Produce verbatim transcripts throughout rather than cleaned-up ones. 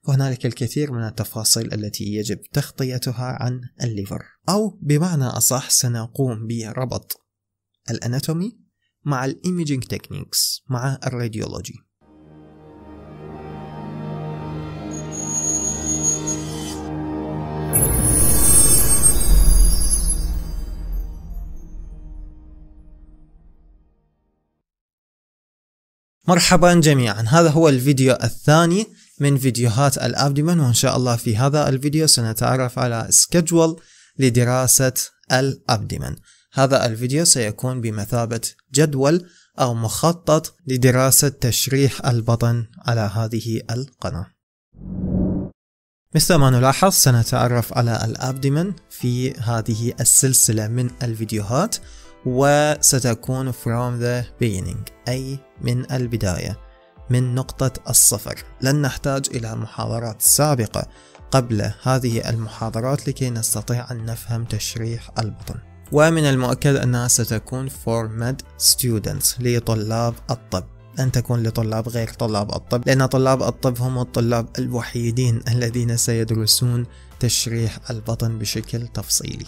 وهنالك الكثير من التفاصيل التي يجب تغطيتها عن الليفر، أو بمعنى أصح سنقوم بربط الأناتومي مع الإيميجينج تكنيكس مع الراديولوجي. مرحبا جميعا، هذا هو الفيديو الثاني من فيديوهات الأبدمن، وإن شاء الله في هذا الفيديو سنتعرف على سكجول لدراسة الأبدمن. هذا الفيديو سيكون بمثابة جدول أو مخطط لدراسة تشريح البطن على هذه القناة. مثل ما نلاحظ سنتعرف على الأبدمن في هذه السلسلة من الفيديوهات، وستكون from the beginning أي من البداية، من نقطة الصفر. لن نحتاج إلى محاضرات سابقة قبل هذه المحاضرات لكي نستطيع أن نفهم تشريح البطن، ومن المؤكد أنها ستكون for med students لطلاب الطب، لن تكون لطلاب غير طلاب الطب، لأن طلاب الطب هم الطلاب الوحيدين الذين سيدرسون تشريح البطن بشكل تفصيلي.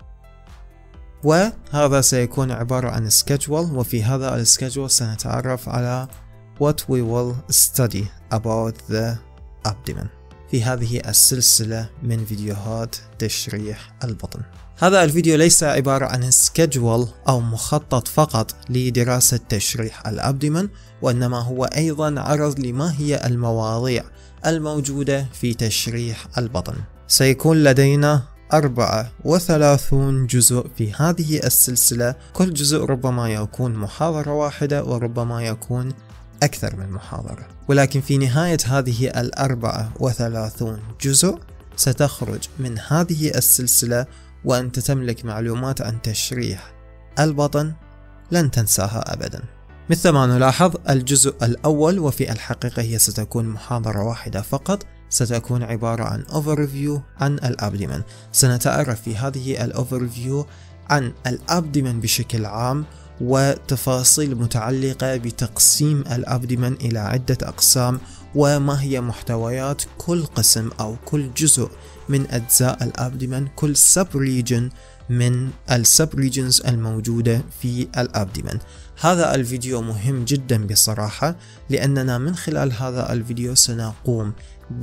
وهذا سيكون عبارة عن schedule، وفي هذا السكجول سنتعرف على what we will study about the abdomen في هذه السلسلة من فيديوهات تشريح البطن. هذا الفيديو ليس عبارة عن schedule أو مخطط فقط لدراسة تشريح الأبدمن، وإنما هو أيضا عرض لما هي المواضيع الموجودة في تشريح البطن. سيكون لدينا أربعة وثلاثون جزء في هذه السلسلة، كل جزء ربما يكون محاضرة واحدة وربما يكون أكثر من محاضرة، ولكن في نهاية هذه الأربعة وثلاثون جزء ستخرج من هذه السلسلة وأنت تملك معلومات عن تشريح البطن لن تنساها أبدا. مثل ما نلاحظ الجزء الأول، وفي الحقيقة هي ستكون محاضرة واحدة فقط، ستكون عبارة عن overview عن الأبدمن. سنتعرف في هذه الأوفرفيو عن الأبدمن بشكل عام، وتفاصيل متعلقة بتقسيم الأبدمن إلى عدة أقسام، وما هي محتويات كل قسم أو كل جزء من أجزاء الأبدمن، كل سب ريجن من السب ريجنز الموجودة في الأبدمن. هذا الفيديو مهم جدا بصراحة، لأننا من خلال هذا الفيديو سنقوم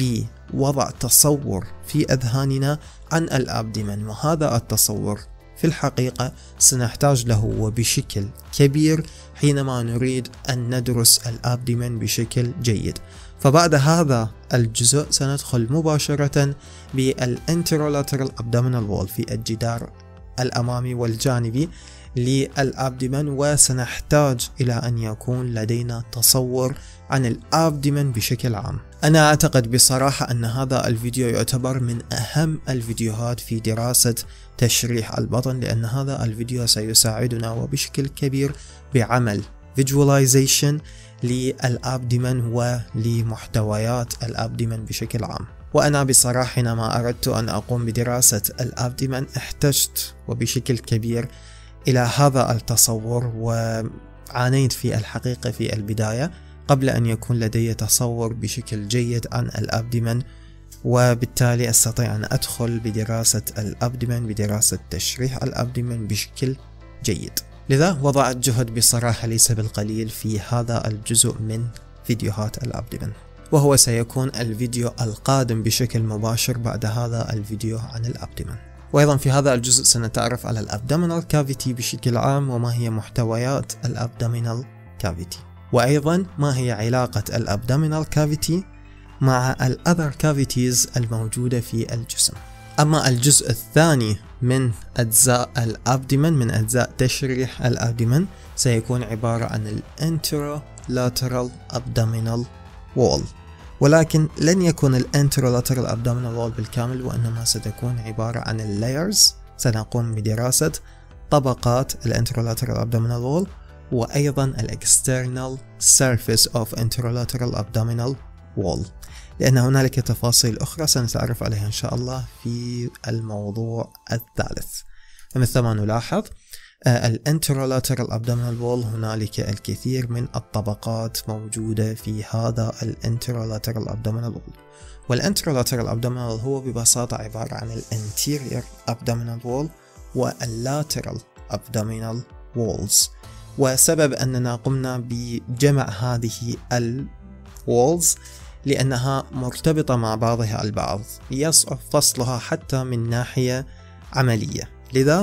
بوضع تصور في أذهاننا عن الأبدمن، وهذا التصور في الحقيقة سنحتاج له وبشكل كبير حينما نريد أن ندرس الأبدمن بشكل جيد. فبعد هذا الجزء سندخل مباشرة بالانترولاترال أبدومينال وول في الجدار الأمامي والجانبي للأبدمن، وسنحتاج إلى أن يكون لدينا تصور عن الأبدمن بشكل عام. أنا أعتقد بصراحة أن هذا الفيديو يعتبر من أهم الفيديوهات في دراسة تشريح البطن، لأن هذا الفيديو سيساعدنا وبشكل كبير بعمل visualization للأبدمن ولمحتويات الأبدمن بشكل عام. وأنا بصراحة حينما أردت أن أقوم بدراسة الأبدمن احتجت وبشكل كبير إلى هذا التصور، وعانيت في الحقيقة في البداية قبل أن يكون لدي تصور بشكل جيد عن الأبدمن، وبالتالي أستطيع أن أدخل بدراسة الأبدمن بدراسة تشريح الأبدمن بشكل جيد. لذا وضعت جهد بصراحة ليس بالقليل في هذا الجزء من فيديوهات الأبدمن، وهو سيكون الفيديو القادم بشكل مباشر بعد هذا الفيديو عن الأبدمن. وأيضا في هذا الجزء سنتعرف على الأبدومينال كافيتي بشكل عام، وما هي محتويات الأبدومينال كافيتي، وأيضا ما هي علاقة الأبدومينال كافيتي مع الأذر كافيتيز الموجودة في الجسم. أما الجزء الثاني من أجزاء الأبدومن، من أجزاء تشريح الأبدومن، سيكون عبارة عن الانترولاترال أبدومينال وول، ولكن لن يكون الانترولاترال أبدومينال وول بالكامل، وإنما ستكون عبارة عن اللايرز. سنقوم بدراسة طبقات الانترولاترال أبدومينال وول، وأيضا الاكسترنال سيرفيس اوف انترولاترال أبدومينال وول، لأن هنالك تفاصيل أخرى سنتعرف عليها إن شاء الله في الموضوع الثالث. فمثل ما نلاحظ الانترولاترال ابدومينال وول هنالك الكثير من الطبقات موجودة في هذا الانترولاترال ابدومينال وول. والانترولاترال ابدومينال هو ببساطة عبارة عن الانتيريور ابدومينال وول واللاترال ابدومينال وولز. وسبب أننا قمنا بجمع هذه الوولز لأنها مرتبطة مع بعضها البعض، يصعب فصلها حتى من ناحية عملية، لذا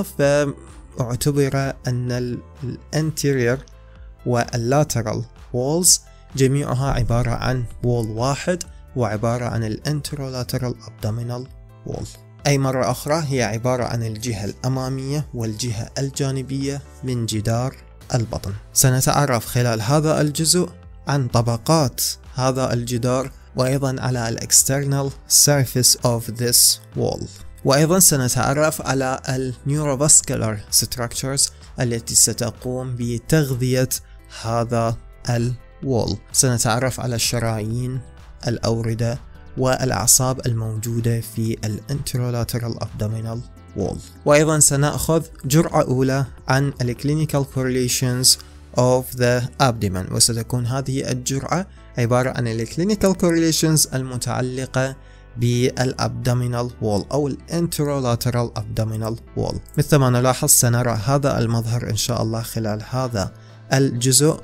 فاعتبر أن الانتيريور واللاترال وولز جميعها عبارة عن وول واحد وعبارة عن الانترولاترال ابدومينال وول. أي مرة أخرى هي عبارة عن الجهة الأمامية والجهة الجانبية من جدار البطن. سنتعرف خلال هذا الجزء عن طبقات هذا الجدار وأيضا على ال external surface of this wall. وأيضا سنتعرف على ال neurovascular structures التي ستقوم بتغذية هذا الوول. سنتعرف على الشرايين، الأوردة والأعصاب الموجودة في ال anterolateral abdominal wall. وأيضا سنأخذ جرعة أولى عن ال clinical correlations of the abdomen، وستكون هذه الجرعة عبارة عن ال clinical correlations المتعلقة بالابدومينال وول أو ال anterolateral abdominal wall. مثل ما نلاحظ سنرى هذا المظهر إن شاء الله خلال هذا الجزء،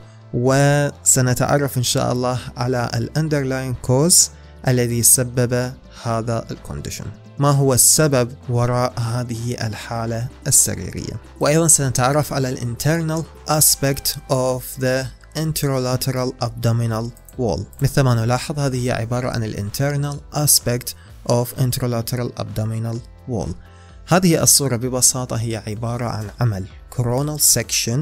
وسنتعرف إن شاء الله على ال underlying cause الذي سبب هذا الكونديشن، ما هو السبب وراء هذه الحالة السريرية. وأيضا سنتعرف على ال internal aspect of the anterolateral abdominal wall. مثل ما نلاحظ هذه هي عبارة عن ال internal aspect of anterolateral abdominal wall. هذه الصورة ببساطة هي عبارة عن عمل coronal section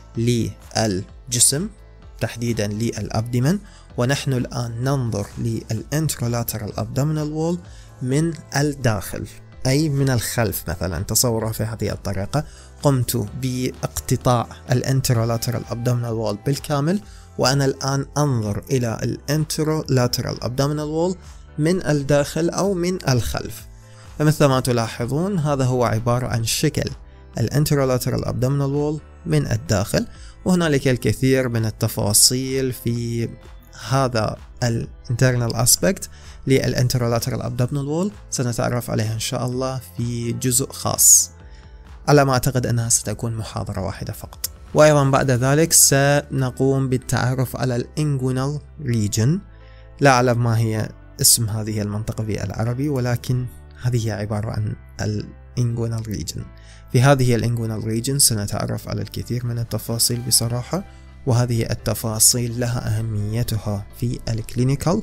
للجسم تحديدا للأبدمن، ونحن الآن ننظر للانترولاترال abdominal wall من الداخل أي من الخلف. مثلا تصورها في هذه الطريقة: قمت باقتطاع الانترولاترال abdominal wall بالكامل، وأنا الآن أنظر إلى الانترولاترال abdominal wall من الداخل أو من الخلف. فمثل ما تلاحظون هذا هو عبارة عن شكل الانترولاترال abdominal wall من الداخل، وهنالك الكثير من التفاصيل في هذا ال internal aspect للانترولاترال abdominal wall سنتعرف عليها إن شاء الله في جزء خاص، على ما أعتقد أنها ستكون محاضرة واحدة فقط. وأيضا بعد ذلك سنقوم بالتعرف على ال inguinal region. لا أعلم ما هي اسم هذه المنطقة بالعربي، ولكن هذه هي عبارة عن ال inguinal region. في هذه ال inguinal region سنتعرف على الكثير من التفاصيل بصراحة، وهذه التفاصيل لها أهميتها في الكلينيكال.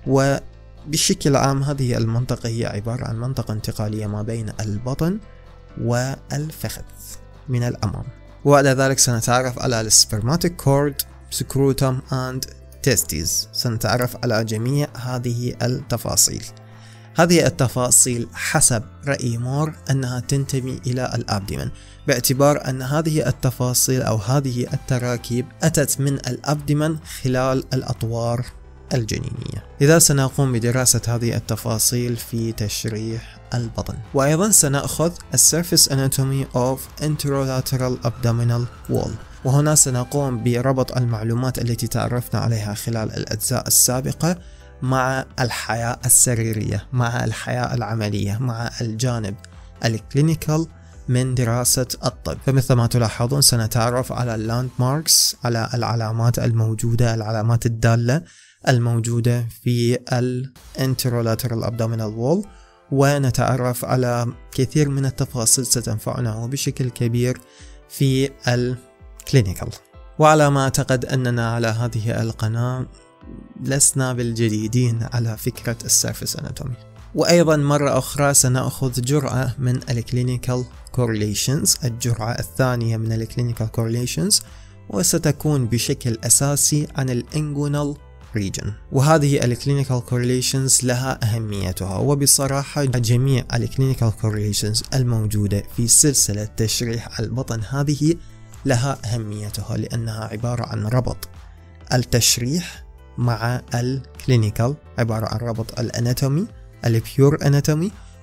وبشكل عام هذه المنطقة هي عبارة عن منطقة انتقالية ما بين البطن والفخذ من الأمام. وبعد ذلك سنتعرف على السبرماتيك كورد، سكروتم and testes. سنتعرف على جميع هذه التفاصيل. هذه التفاصيل حسب رأي مور أنها تنتمي إلى الأبدمن، باعتبار أن هذه التفاصيل أو هذه التراكيب أتت من الأبدمن خلال الأطوار الجنينية. لذا سنقوم بدراسة هذه التفاصيل في تشريح البطن. وأيضا سنأخذ السيرفيس anatomy of anterolateral abdominal wall، وهنا سنقوم بربط المعلومات التي تعرفنا عليها خلال الأجزاء السابقة مع الحياة السريرية، مع الحياة العملية، مع الجانب الكلينيكال من دراسة الطب. فمثل ما تلاحظون سنتعرف على اللاند ماركس، على العلامات الموجودة، العلامات الدالة الموجودة في الانترولاترال abdominal wall، ونتعرف على كثير من التفاصيل ستنفعنا بشكل كبير في الكلينيكال. وعلى ما أعتقد أننا على هذه القناة لسنا بالجديدين على فكرة السيرفيس اناتومي. وأيضا مرة أخرى سنأخذ جرعة من الكلينيكال كورليشنز، الجرعة الثانية من الكلينيكال كورليشنز، وستكون بشكل أساسي عن الانجونال ريجن. وهذه الكلينيكال كورليشنز لها أهميتها، وبصراحة جميع الكلينيكال كورليشنز الموجودة في سلسلة تشريح البطن هذه لها أهميتها، لأنها عبارة عن ربط التشريح مع الكلينيكال، عبارة عن ربط الاناتومي البيور اناتومي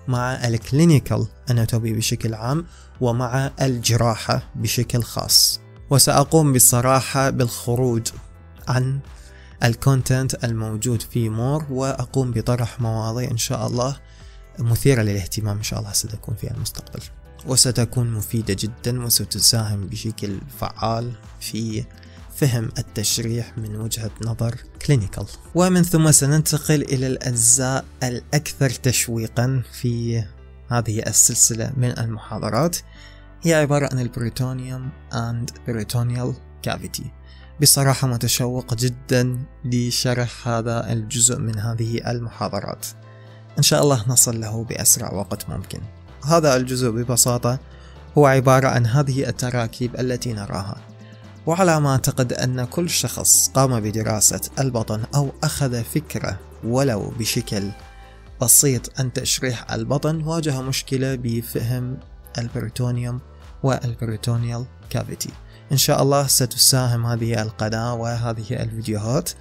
مع الكلينيكال اناتومي بشكل عام ومع الجراحة بشكل خاص. وسأقوم بصراحة بالخروج عن الكونتنت الموجود في مور، وأقوم بطرح مواضيع إن شاء الله مثيرة للاهتمام إن شاء الله ستكون في المستقبل، وستكون مفيدة جدا وستساهم بشكل فعال في فهم التشريح من وجهة نظر كلينيكال. ومن ثم سننتقل إلى الأجزاء الأكثر تشويقا في هذه السلسلة من المحاضرات، هي عبارة عن البريتونيوم and peritoneal cavity. بصراحة متشوق جدا لشرح هذا الجزء من هذه المحاضرات، إن شاء الله نصل له بأسرع وقت ممكن. هذا الجزء ببساطة هو عبارة عن هذه التراكيب التي نراها، وعلى ما أعتقد أن كل شخص قام بدراسة البطن أو أخذ فكرة ولو بشكل بسيط عن تشريح البطن واجه مشكلة بفهم البريتونيوم والبريتونيال كافيتي. إن شاء الله ستساهم هذه القناة وهذه الفيديوهات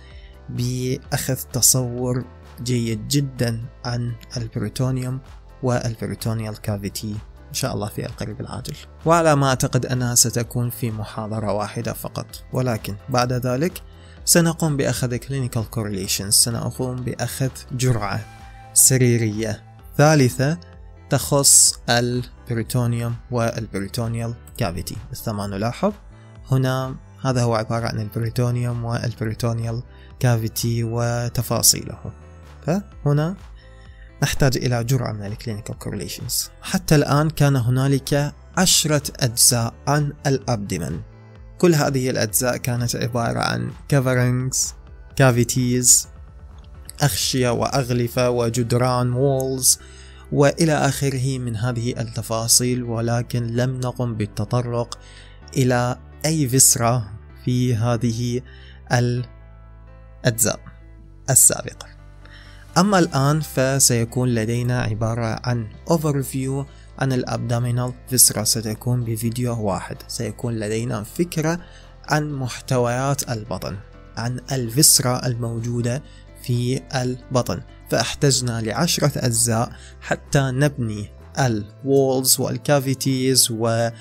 بأخذ تصور جيد جدا عن البريتونيوم والبريتونيال كافيتي إن شاء الله في القريب العاجل. وعلى ما أعتقد أنها ستكون في محاضرة واحدة فقط، ولكن بعد ذلك سنقوم بأخذ clinical correlations، سنقوم بأخذ جرعة سريرية ثالثة تخص البريتونيوم والبريتونيال كافيتي. مثل ما نلاحظ هنا هذا هو عبارة عن البريتونيوم والبريتونيال كافيتي وتفاصيله، فهنا نحتاج إلى جرعة من الكلينيكال كورليشنز. حتى الآن كان هنالك عشرة أجزاء عن الأبدمن، كل هذه الأجزاء كانت عبارة عن coverings، cavities، أغشية وأغلفة وجدران walls وإلى آخره من هذه التفاصيل، ولكن لم نقم بالتطرق إلى أي فيسرا في هذه الأجزاء السابقة. أما الآن فسيكون لدينا عبارة عن overview عن الأبدومينال فيسرا، ستكون بفيديو واحد. سيكون لدينا فكرة عن محتويات البطن، عن الفيسرا الموجودة في البطن، فاحتجنا لعشرة أجزاء حتى نبني الوولز والكافيتيز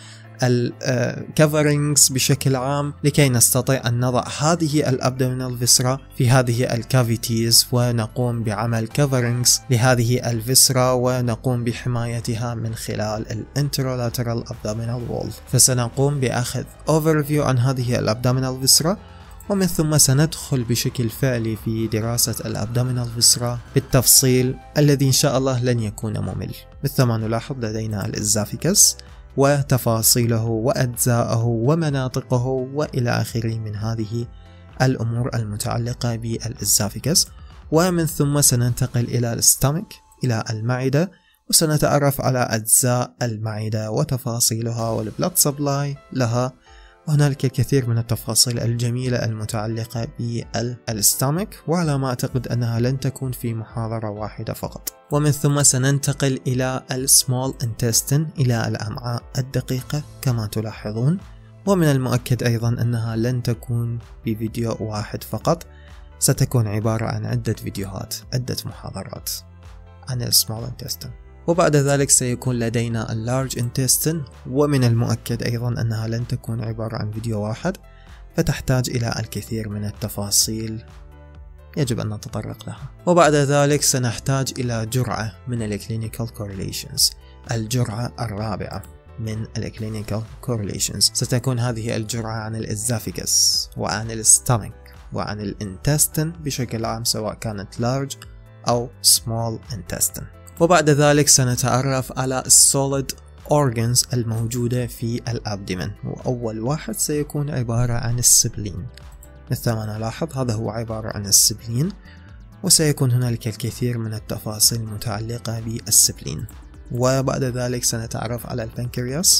والكفرينجز بشكل عام، لكي نستطيع أن نضع هذه الأبدومينال فيسرا في هذه الكافيتيز ونقوم بعمل كفرينجز لهذه الفيسرا ونقوم بحمايتها من خلال الانترولاترال أبدومينال وول. فسنقوم بأخذ overview عن هذه الأبدومينال فيسرا، ومن ثم سندخل بشكل فعلي في دراسة الأبدومينال فيسرا بالتفصيل الذي إن شاء الله لن يكون ممل. مثل ما نلاحظ لدينا الإزافيكس وتفاصيله وأجزاءه ومناطقه وإلى آخره من هذه الأمور المتعلقة بالإزافيكس. ومن ثم سننتقل إلى الستامك، إلى المعدة، وسنتعرف على أجزاء المعدة وتفاصيلها والبلاد سبلاي لها، وهنالك الكثير من التفاصيل الجميلة المتعلقة بالستامك، وعلى ما أعتقد أنها لن تكون في محاضرة واحدة فقط. ومن ثم سننتقل إلى السمول انتستين، إلى الأمعاء الدقيقة كما تلاحظون، ومن المؤكد أيضا أنها لن تكون بفيديو واحد فقط، ستكون عبارة عن عدة فيديوهات، عدة محاضرات عن السمول انتستين. وبعد ذلك سيكون لدينا اللارج انتستين، ومن المؤكد أيضا أنها لن تكون عبارة عن فيديو واحد، فتحتاج إلى الكثير من التفاصيل يجب أن نتطرق لها. وبعد ذلك سنحتاج إلى جرعة من الكلينيكال كورليشنز، الجرعة الرابعة من الكلينيكال كورليشنز. ستكون هذه الجرعة عن الإزافيكس وعن الستامك وعن الانتستين بشكل عام، سواء كانت لارج أو سمول انتستين. وبعد ذلك سنتعرف على السوليد organs الموجودة في الأبدمن، وأول واحد سيكون عبارة عن السبلين. مثل ما نلاحظ هذا هو عبارة عن السبلين، وسيكون هنالك الكثير من التفاصيل المتعلقة بالسبلين. وبعد ذلك سنتعرف على البنكرياس،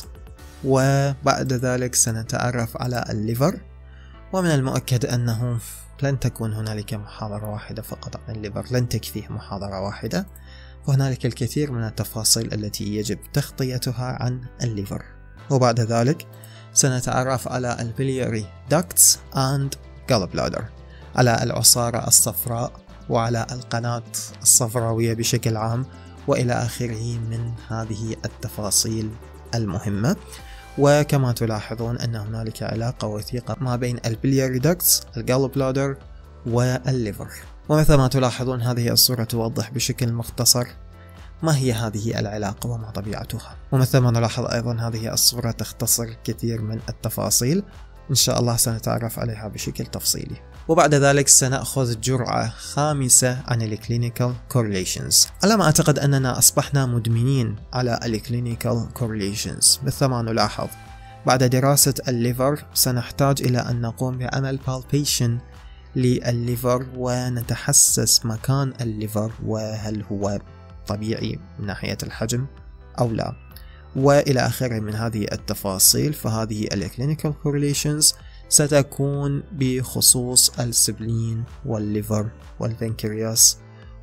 وبعد ذلك سنتعرف على الليفر، ومن المؤكد أنه لن تكون هنالك محاضرة واحدة فقط عن الليفر، لن تكفيه محاضرة واحدة، وهنالك الكثير من التفاصيل التي يجب تغطيتها عن الليفر. وبعد ذلك سنتعرف على البلياري داكتس and gallbladder، على العصارة الصفراء وعلى القناة الصفراوية بشكل عام، وإلى آخره من هذه التفاصيل المهمة. وكما تلاحظون أن هنالك علاقة وثيقة ما بين البلياري داكتس، الجال بلادر والليفر. ومثل ما تلاحظون هذه الصورة توضح بشكل مختصر ما هي هذه العلاقة وما طبيعتها. ومثل ما نلاحظ أيضا هذه الصورة تختصر كثير من التفاصيل، إن شاء الله سنتعرف عليها بشكل تفصيلي. وبعد ذلك سنأخذ جرعة خامسة عن الكلينيكال كورليشنز. على ما أعتقد أننا أصبحنا مدمنين على الكلينيكال كورليشنز. مثل ما نلاحظ بعد دراسة الليفر سنحتاج إلى أن نقوم بعمل بالبيشن للليفر ونتحسس مكان الليفر وهل هو طبيعي من ناحية الحجم أو لا، وإلى آخره من هذه التفاصيل. فهذه الكلينيكال كورليشنز ستكون بخصوص السبلين والليفر والبنكرياس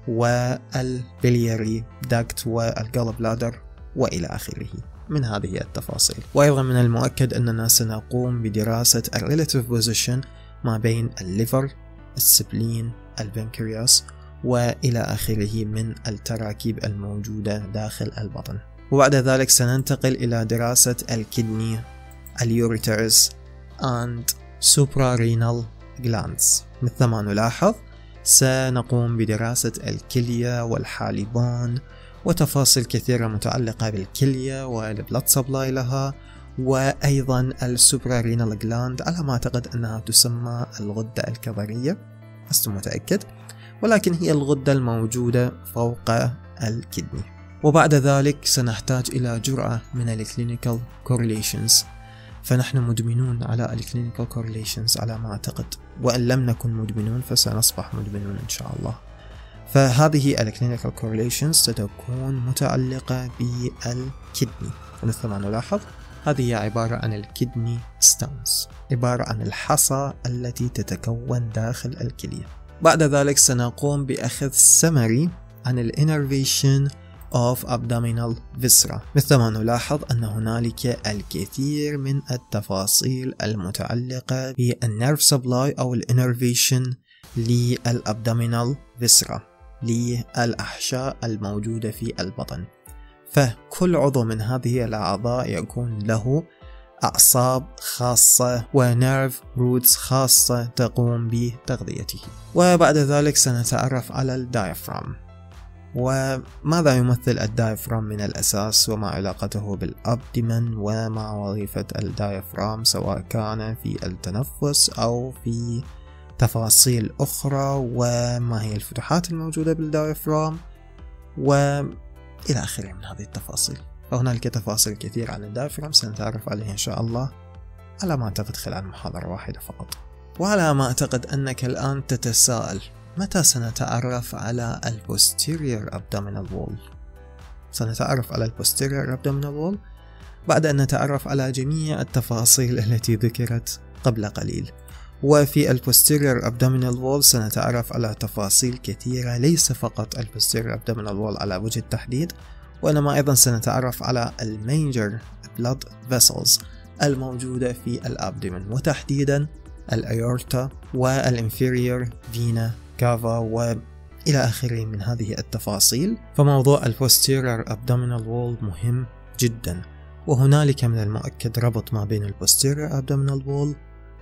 والبلياري داكت والجال بلادر وإلى آخره من هذه التفاصيل. وأيضا من المؤكد أننا سنقوم بدراسة الريلاتيف بوزيشن ما بين الليفر، السبلين، البنكرياس وإلى آخره من التراكيب الموجودة داخل البطن. وبعد ذلك سننتقل إلى دراسة الكدني، اليوريترز and suprarenal glands. مثل ما نلاحظ سنقوم بدراسة الكلية والحالبان وتفاصيل كثيرة متعلقة بالكلية والبلد سبلاي لها، وأيضا السوبرارينال جلاند على ما أعتقد أنها تسمى الغدة الكظرية، لست متأكد، ولكن هي الغدة الموجودة فوق الكدني. وبعد ذلك سنحتاج إلى جرعة من الكلينيكال كورليشنز، فنحن مدمنون على الكلينيكال كورليشنز على ما أعتقد، وإن لم نكن مدمنون فسنصبح مدمنون إن شاء الله. فهذه الكلينيكال كورليشنز ستكون متعلقة بالكدني، ومثل ما نلاحظ هذه هي عبارة عن الكدني ستونز، عبارة عن الحصى التي تتكون داخل الكلية. بعد ذلك سنقوم بأخذ سمري عن الانرفيشن of abdominal viscera. مثل ما نلاحظ أن هنالك الكثير من التفاصيل المتعلقة بالنيرف سبلاي أو الانرفيشن للابدومينال فيسرا، للأحشاء الموجودة في البطن. فكل عضو من هذه الأعضاء يكون له أعصاب خاصة ونيرف روتس خاصة تقوم بتغذيته. وبعد ذلك سنتعرف على الدايفرام، وماذا يمثل الدايفرام من الأساس وما علاقته بالأبدمن وما وظيفة الدايفرام سواء كان في التنفس أو في تفاصيل أخرى، وما هي الفتحات الموجودة بالدايفرام وإلى آخره من هذه التفاصيل. فهنالك تفاصيل كثير عن الدايفرام سنتعرف عليه إن شاء الله على ما أعتقد خلال محاضرة واحدة فقط. وعلى ما أعتقد أنك الآن تتساءل متى سنتعرف على ال posterior abdominal wall؟ سنتعرف على ال posterior abdominal wall بعد أن نتعرف على جميع التفاصيل التي ذكرت قبل قليل. وفي ال posterior abdominal wall سنتعرف على تفاصيل كثيرة، ليس فقط ال posterior abdominal wall على وجه التحديد، وإنما أيضا سنتعرف على ال major blood vessels الموجودة في الأبدمن، وتحديدا الأيورتا والإنفيريور فينا كافا وإلى آخره من هذه التفاصيل. فموضوع ال posterior abdominal wall مهم جدا، وهنالك من المؤكد ربط ما بين ال posterior abdominal wall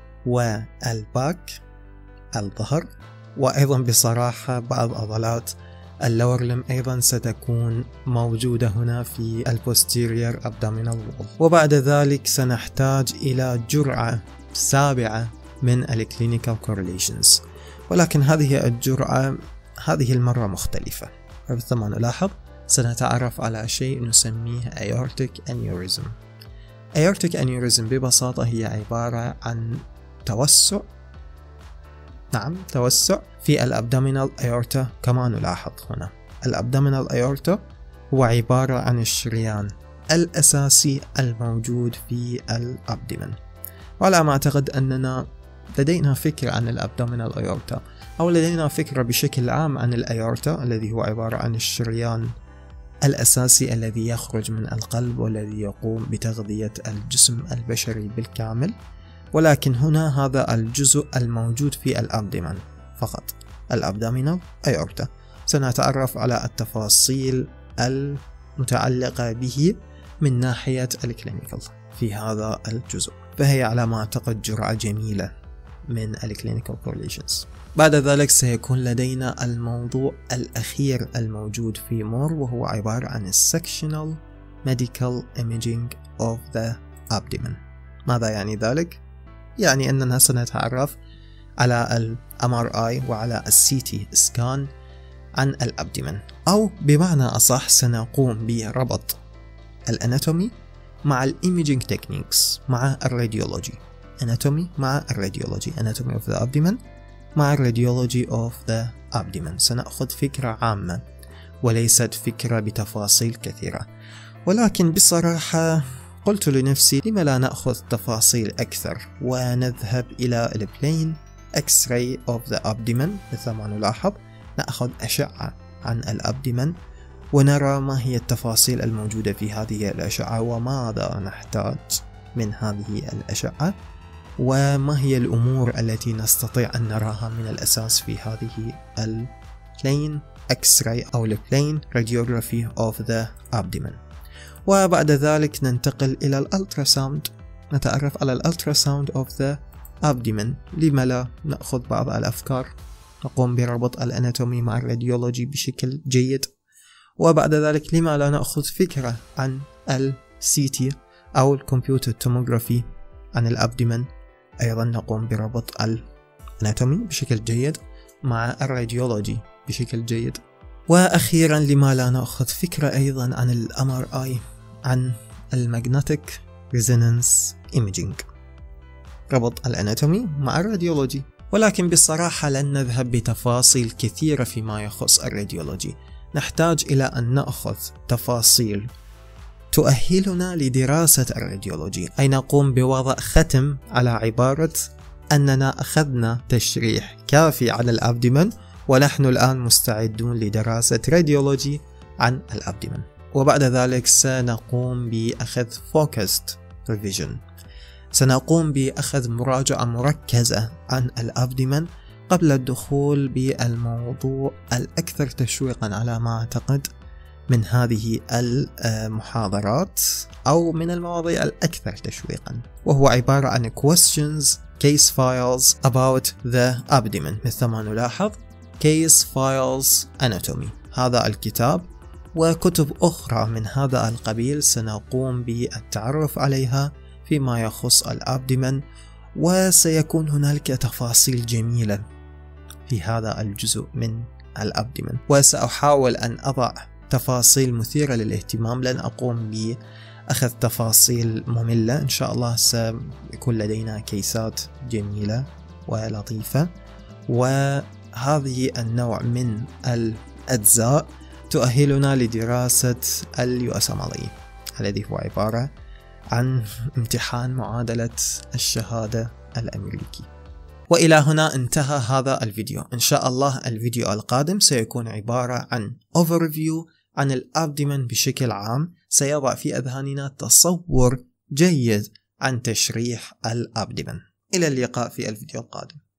والباك الظهر، وأيضا بصراحة بعض عضلات اللور لم أيضا ستكون موجودة هنا في ال posterior abdominal wall. وبعد ذلك سنحتاج إلى جرعة سابعة من الكلينيكال كورليشنز، ولكن هذه الجرعة هذه المرة مختلفة. فمثل ما نلاحظ سنتعرف على شيء نسميه aortic aneurysm. aortic aneurysm ببساطة هي عبارة عن توسع، نعم توسع في الابدومينال aorta. كما نلاحظ هنا الابدومينال aorta هو عبارة عن الشريان الأساسي الموجود في الأبدمن. وعلى ما أعتقد أننا لدينا فكرة عن الأبدومينال أيورتا، أو لدينا فكرة بشكل عام عن الأيورتا الذي هو عبارة عن الشريان الأساسي الذي يخرج من القلب والذي يقوم بتغذية الجسم البشري بالكامل. ولكن هنا هذا الجزء الموجود في الأبدمن فقط، الأبدومينال أيورتا. سنتعرف على التفاصيل المتعلقة به من ناحية الكلينيكال في هذا الجزء. فهي على ما أعتقد جرعة جميلة من الكلينيكال correlations. بعد ذلك سيكون لدينا الموضوع الأخير الموجود في مور، وهو عبارة عن sectional medical imaging of the abdomen. ماذا يعني ذلك؟ يعني أننا سنتعرف على ال إم آر آي وعلى ال سي تي scan عن الأبدمن، أو بمعنى أصح سنقوم بربط الاناتومي مع الإيميجينج تكنيكس مع الراديولوجي. anatomy مع الراديولوجي anatomy of the abdomen مع الراديولوجي of the abdomen. سنأخذ فكرة عامة وليست فكرة بتفاصيل كثيرة، ولكن بصراحة قلت لنفسي لما لا نأخذ تفاصيل أكثر ونذهب إلى البلين X ray of the abdomen. مثل ما نلاحظ نأخذ أشعة عن الأبدمن ونرى ما هي التفاصيل الموجودة في هذه الأشعة وماذا نحتاج من هذه الأشعة وما هي الأمور التي نستطيع أن نراها من الأساس في هذه البلين X ray أو البلين radiography of the abdomen. وبعد ذلك ننتقل إلى الألتراساوند، نتعرف على الألتراساوند of the abdomen. لما لا نأخذ بعض الأفكار، نقوم بربط الاناتومي مع الراديولوجي بشكل جيد، وبعد ذلك لما لا نأخذ فكرة عن ال سي تي أو الكمبيوتر توموغرافي عن الأبدمن، أيضا نقوم بربط الاناتومي بشكل جيد مع الراديولوجي بشكل جيد. وأخيرا لما لا نأخذ فكرة أيضا عن ال إم آر آي، عن المagnetic resonance imaging، ربط الاناتومي مع الراديولوجي. ولكن بصراحة لن نذهب بتفاصيل كثيرة فيما يخص الراديولوجي، نحتاج إلى أن نأخذ تفاصيل تؤهلنا لدراسة الراديولوجي، أي نقوم بوضع ختم على عبارة أننا أخذنا تشريح كافي عن الأبدمن ونحن الآن مستعدون لدراسة راديولوجي عن الأبدمن. وبعد ذلك سنقوم بأخذ focused revision، سنقوم بأخذ مراجعة مركزة عن الأبدمن قبل الدخول بالموضوع الأكثر تشويقا على ما أعتقد من هذه المحاضرات أو من المواضيع الأكثر تشويقا، وهو عبارة عن questions case files about the abdomen. مثل ما نلاحظ case files anatomy، هذا الكتاب وكتب أخرى من هذا القبيل سنقوم بالتعرف عليها فيما يخص الأبدمن، وسيكون هنالك تفاصيل جميلة في هذا الجزء من الأبدمن، وسأحاول أن أضع تفاصيل مثيرة للاهتمام، لن أقوم بأخذ تفاصيل مملة. إن شاء الله سيكون لدينا كيسات جميلة ولطيفة، وهذه النوع من الأجزاء تؤهلنا لدراسة اليو إس إم إل إي الذي هو عبارة عن امتحان معادلة الشهادة الأمريكي. وإلى هنا انتهى هذا الفيديو. إن شاء الله الفيديو القادم سيكون عبارة عن overview عن الأبدمن بشكل عام، سيضع في أذهاننا تصور جيد عن تشريح الأبدمن. إلى اللقاء في الفيديو القادم.